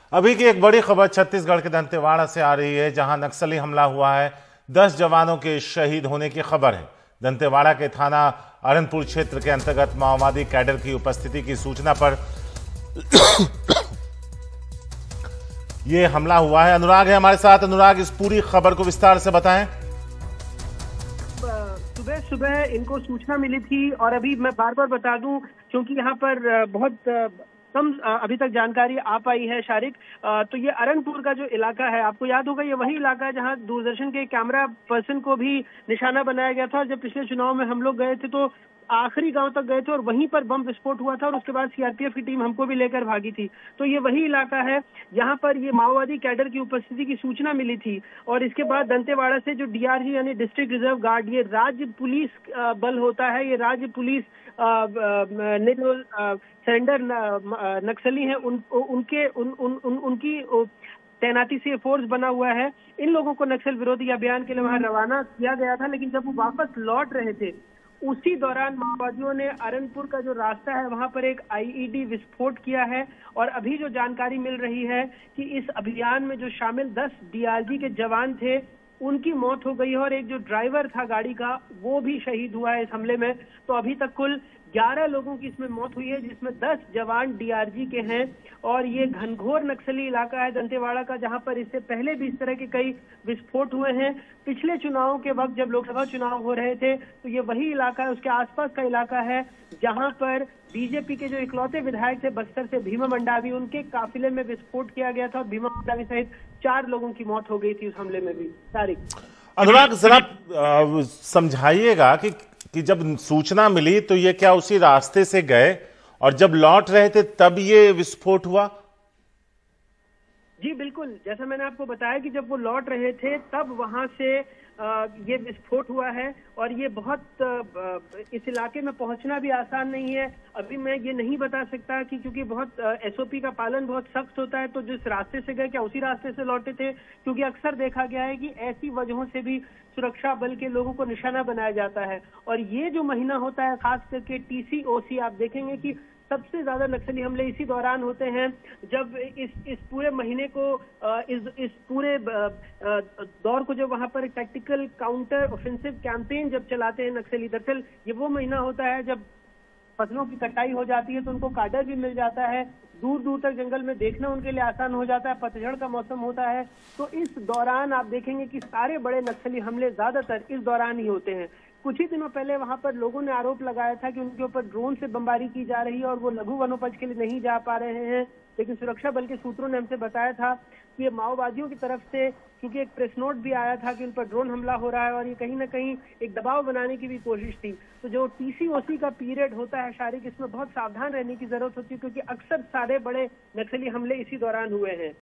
अभी की एक बड़ी खबर छत्तीसगढ़ के दंतेवाड़ा से आ रही है, जहां नक्सली हमला हुआ है। 10 जवानों के शहीद होने की खबर है। दंतेवाड़ा के थाना अरनपुर क्षेत्र के अंतर्गत माओवादी कैडर की उपस्थिति की सूचना पर यह हमला हुआ है। अनुराग है हमारे साथ। अनुराग, इस पूरी खबर को विस्तार से बताएं। सुबह सुबह इनको सूचना मिली थी और अभी मैं बार बार बता दूं, क्योंकि यहाँ पर बहुत कम अभी तक जानकारी आ पाई है शारिक। तो ये अरनपुर का जो इलाका है, आपको याद होगा, ये वही इलाका है जहाँ दूरदर्शन के कैमरा पर्सन को भी निशाना बनाया गया था। और जब पिछले चुनाव में हम लोग गए थे तो आखिरी गांव तक गए थे और वहीं पर बम विस्फोट हुआ था और उसके बाद सीआरपीएफ की टीम हमको भी लेकर भागी थी। तो ये वही इलाका है, यहाँ पर ये माओवादी कैडर की उपस्थिति की सूचना मिली थी। और इसके बाद दंतेवाड़ा से जो डीआरजी यानी डिस्ट्रिक्ट रिजर्व गार्ड, ये राज्य पुलिस बल होता है, ये राज्य पुलिस ने जो सरेंडर नक्सली हैं उनकी तैनाती से फोर्स बना हुआ है। इन लोगों को नक्सल विरोधी अभियान के लिए वहां रवाना किया गया था, लेकिन जब वो वापस लौट रहे थे उसी दौरान माओवादियों ने अरनपुर का जो रास्ता है वहां पर एक आईईडी विस्फोट किया है। और अभी जो जानकारी मिल रही है कि इस अभियान में जो शामिल 10 डीआरजी के जवान थे उनकी मौत हो गई है और एक जो ड्राइवर था गाड़ी का वो भी शहीद हुआ है इस हमले में। तो अभी तक कुल 11 लोगों की इसमें मौत हुई है, जिसमें 10 जवान डीआरजी के हैं। और ये घनघोर नक्सली इलाका है दंतेवाड़ा का, जहां पर इससे पहले भी इस तरह के कई विस्फोट हुए हैं। पिछले चुनावों के वक्त जब लोकसभा चुनाव हो रहे थे तो ये वही इलाका है, उसके आसपास का इलाका है, जहां पर बीजेपी के जो इकलौते विधायक थे बस्तर से, भीमा मंडावी, उनके काफिले में विस्फोट किया गया था और भीमा मंडावी सहित 4 लोगों की मौत हो गई थी उस हमले में भी। तारिक, अनुराग, जरा समझाइएगा कि जब सूचना मिली तो ये क्या उसी रास्ते से गए और जब लौट रहे थे तब ये विस्फोट हुआ? जी बिल्कुल, जैसा मैंने आपको बताया कि जब वो लौट रहे थे तब वहां से ये विस्फोट हुआ है। और ये बहुत इस इलाके में पहुंचना भी आसान नहीं है। अभी मैं ये नहीं बता सकता कि क्योंकि बहुत एसओपी का पालन बहुत सख्त होता है, तो जिस रास्ते से गए क्या उसी रास्ते से लौटे थे, क्योंकि अक्सर देखा गया है कि ऐसी वजहों से भी सुरक्षा बल के लोगों को निशाना बनाया जाता है। और ये जो महीना होता है खास करके टीसीओसी, आप देखेंगे कि सबसे ज्यादा नक्सली हमले इसी दौरान होते हैं, जब इस पूरे महीने को इस पूरे दौर को, जब वहां पर टैक्टिकल काउंटर ऑफेंसिव कैंपेन जब चलाते हैं नक्सली। दरअसल ये वो महीना होता है जब फसलों की कटाई हो जाती है तो उनको काडर भी मिल जाता है, दूर दूर तक जंगल में देखना उनके लिए आसान हो जाता है, पतझड़ का मौसम होता है। तो इस दौरान आप देखेंगे कि सारे बड़े नक्सली हमले ज्यादातर इस दौरान ही होते हैं। कुछ ही दिनों पहले वहां पर लोगों ने आरोप लगाया था कि उनके ऊपर ड्रोन से बमबारी की जा रही है और वो लघु वनोपज के लिए नहीं जा पा रहे हैं। लेकिन सुरक्षा बल के सूत्रों ने हमसे बताया था कि ये माओवादियों की तरफ से, क्योंकि एक प्रेस नोट भी आया था कि उन पर ड्रोन हमला हो रहा है और ये कहीं ना कहीं एक दबाव बनाने की भी कोशिश थी। तो जो टीसीओसी का पीरियड होता है शारिक, इसमें बहुत सावधान रहने की जरूरत होती है, क्योंकि अक्सर सारे बड़े नक्सली हमले इसी दौरान हुए हैं।